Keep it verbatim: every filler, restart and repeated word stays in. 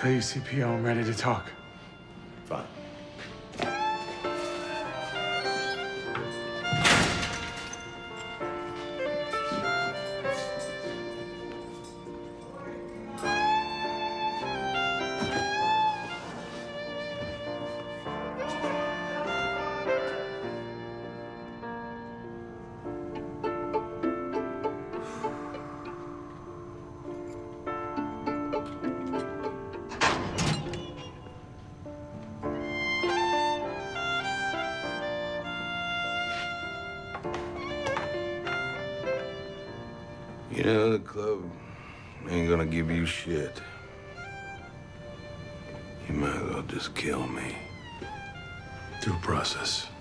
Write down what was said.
Tell your C P O I'm ready to talk. Fine. You know, the club ain't gonna give you shit. You might as well just kill me. Due process.